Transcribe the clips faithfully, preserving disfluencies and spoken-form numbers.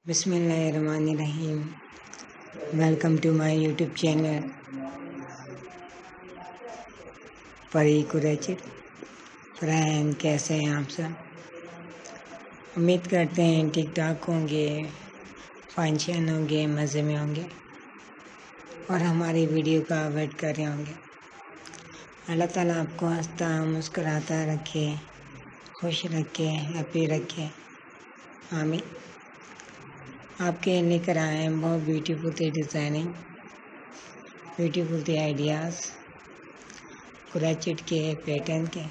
बिस्मिल्लाहिर्रहमानिर्रहीम। Welcome to my YouTube channel Pari Qureshi. Friend, कैसे हैं आप सब? उम्मीद करते हैं ठीक ठाक होंगे, फंक्शन होंगे, मज़े में होंगे और हमारी वीडियो का वेट कर रहे होंगे। अल्लाह ताला आपको हंसता मुस्कुराता रखे, खुश रखे, हैप्पी रखे, आमीन। आपके लेकर आए हैं बहुत ब्यूटीफुल थे डिज़ाइनिंग, ब्यूटीफुल थे आइडियाज़, कुरैशी के पैटर्न के,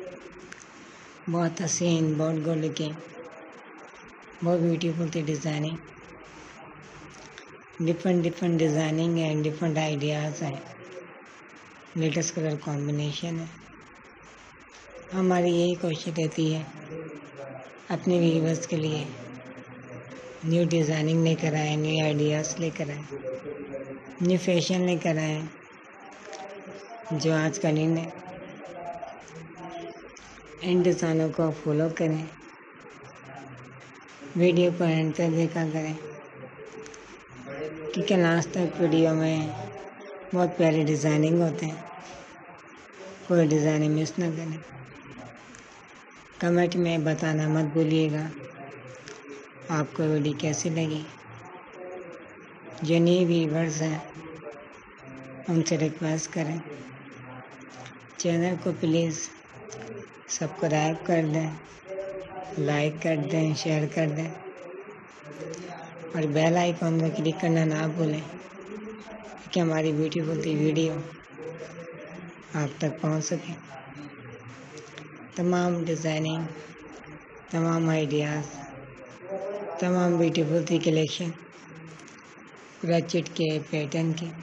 बहुत हसीन, बहुत गुड लुकिंग, बहुत ब्यूटीफुल थे designing. Different different designing and different ideas हैं, लेटेस्ट कलर कॉम्बिनेशन है। हमारी यही कोशिश रहती है अपने व्यूअर्स के लिए न्यू डिज़ाइनिंग लेकर आए, न्यू आइडियाज़ लेकर आए, न्यू फैशन लेकर आए जो आज का इन है। इन डिज़ाइनों को फॉलो करें, वीडियो को एंड तक देखा करें क्योंकि लास्ट तक वीडियो में बहुत प्यारे डिज़ाइनिंग होते हैं। कोई डिज़ाइनिंग मिस ना करें। कमेंट में बताना मत भूलिएगा आपको वीडियो कैसी लगी। जो न्यू व्यूअर्स हैं उनसे रिक्वेस्ट करें चैनल को प्लीज़ सब्सक्राइब कर दें, लाइक कर दें, शेयर कर दें और बेल आइकॉन में क्लिक करना ना भूलें कि हमारी ब्यूटीफुल सी वीडियो आप तक पहुंच सके। तमाम डिज़ाइनिंग, तमाम आइडियाज़, तमाम ब्यूटीफुल सी कलेक्शन कुरैशी के पैटर्न के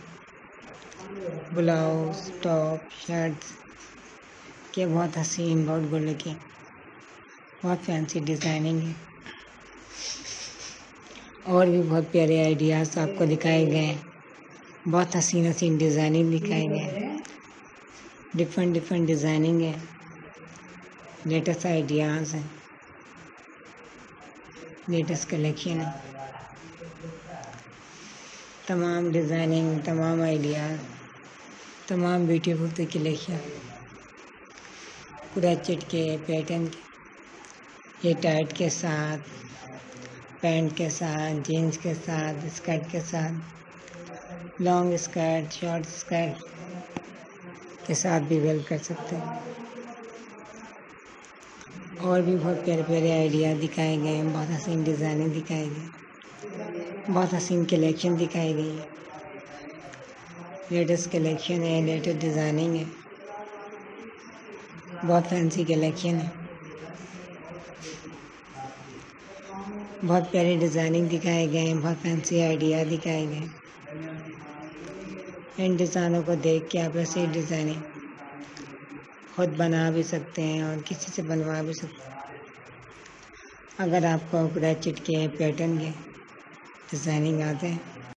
ब्लाउज, टॉप, शर्ट्स के बहुत हसीन, बहुत गुड लुकिंग, बहुत फैंसी डिज़ाइनिंग है और भी बहुत प्यारे आइडियाज़ आपको दिखाए गए हैं। बहुत हसीन हसीन डिज़ाइनिंग दिखाए गए हैं, डिफरेंट डिफरेंट डिज़ाइनिंग है, लेटेस्ट आइडियाज़ हैं, लेटेस्ट कलेक्शन है। तमाम डिज़ाइनिंग, तमाम आइडियाज़, तमाम ब्यूटीफुल सी कलेक्शन कुरैशी के पैटर्न के, ये टाइट के साथ, पैंट के साथ, जीन्स के साथ, स्कर्ट के साथ, लॉन्ग स्कर्ट, शॉर्ट स्कर्ट के साथ भी वेयर कर सकते हैं। और भी बहुत प्यारे प्यारे आइडिया दिखाए गए हैं, बहुत हसीन डिज़ाइनिंग दिखाई गई, बहुत हसीन कलेक्शन दिखाई गई है, लेटेस्ट कलेक्शन है, लेटेस्ट डिज़ाइनिंग है, बहुत फैंसी कलेक्शन है, बहुत प्यारी डिज़ाइनिंग दिखाए गए हैं, बहुत फैंसी आइडिया दिखाए गए हैं। इन डिज़ाइनों को देख के आप ऐसे डिज़ाइनिंग खुद बना भी सकते हैं और किसी से बनवा भी सकते हैं। अगर आपको कुरैशी के पैटर्न के डिज़ाइनिंग आते हैं